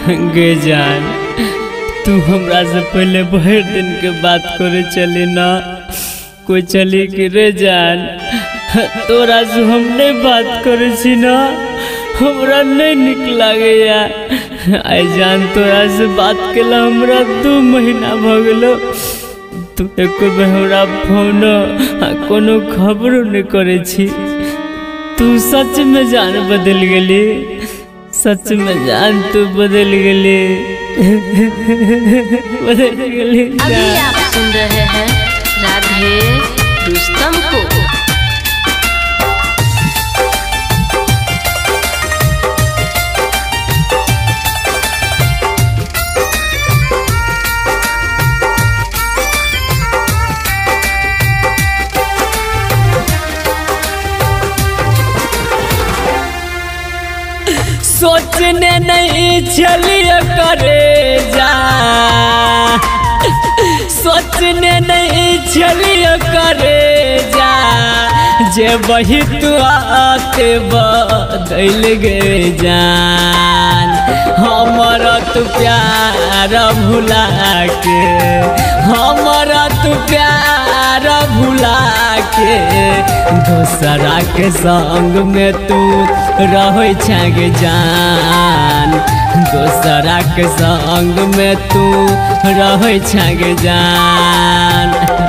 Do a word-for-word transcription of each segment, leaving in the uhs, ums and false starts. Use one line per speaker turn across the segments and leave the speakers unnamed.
गे जान तू हमरा से पहले भर दिन के बात करे चली ना कोई चली कि रे जान तोरा से हम नहीं बात करे छी ना हमरा नहीं निक लागे या आई जान तोरा से बात केला हमरा दो महीना भ गेलो तू एको बेर हमरा फोन कोनो खबरो नहीं करे छी। तू सच में जान बदल गेली सच में जान तू बदल गेली बदल गेली।
अभी आप सुन रहे हैं राधे रुस्तम को।
सोचने नहीं चलिए करे जा सोचने नहीं चलिए करे जा जे बही तू आते बदल गए जान हमारा तू प्यार भुला के हमारा तू प्यार भुला के दूसरा के संग में तू रहे छागे जान दूसरा के संग में तू रहे छागे जान।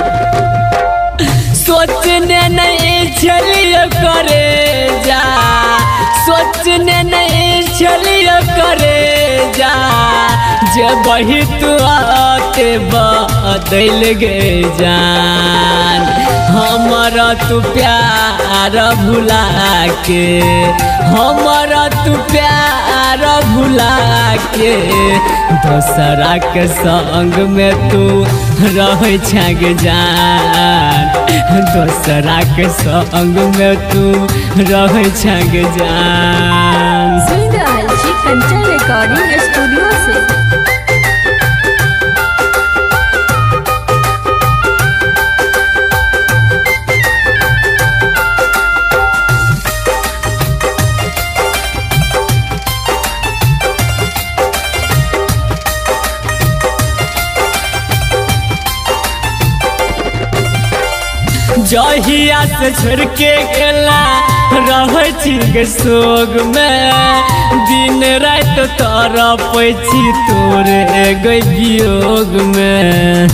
सोचने नहीं चलिए करे जा सोचने नहीं चलिए करे जा जब वही तू आते बदल गए जान हमारा तू प्यार भुला के हमारा तू प्यार भुला के दूसरा के संग में तू रहे छागे जान दूसरा के संग में तू रहे छागे जान।
सुन रहल छी कंचन रिकॉर्डिंग स्टूडियो से।
जहिया से छोड़ के गेला रहे छी सोग में दिन रात तोरा पैछी तोरे गई वियोग में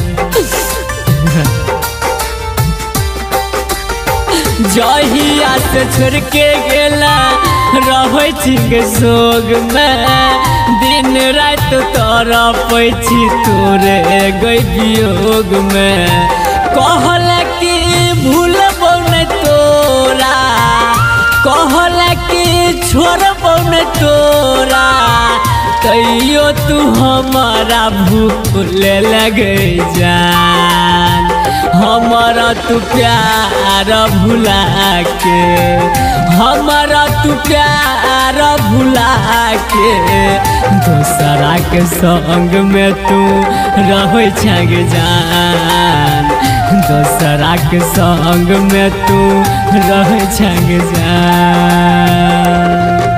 जहिया से छोड़ के गेला रहे छी सोग में दिन रात तोरा पैछी तोरे गई वियोग में कहल कि भूलबो नहीं तोरा कहल कि छोड़बो नहीं तोरा तैयो तू हमारा भूले लगे जान हमारा तू प्यार भुला के हमारा तू प्यार भुला के दूसरा के संग में तू रहे छागे जान दूसरा के संग में तू रहे छागे जान।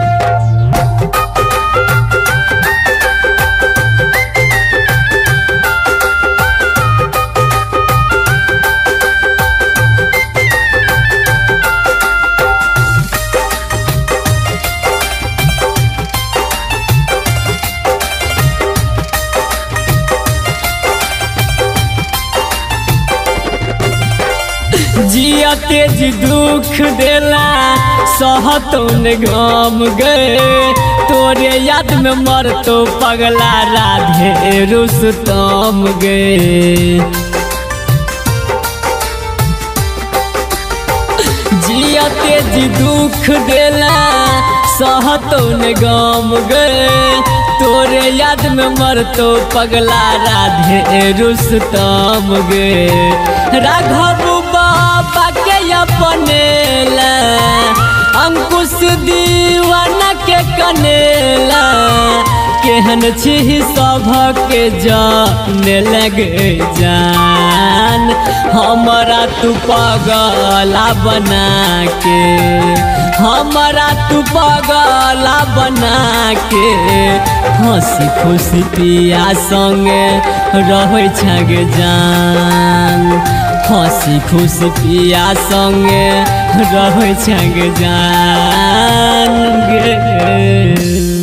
जिया तेज दुख देला सहतौन गम गए तोरे याद में मर तो पगला राधे रुस्तम गए जिया तेज दुख देला सहतौन गम गए तोरे याद में मर तो पगला राधे रुस्तम गए राघव बाबा के अपने अंकुश दीवाना के कनेला केहन छी सबके जाने लगे जान हमारा तू पगला बना के हमारा तू पगला बना के हंसी खुशी पिया संगे रहे छगे जान हंसी खुशी पिया संगे रहे छगे जान गे।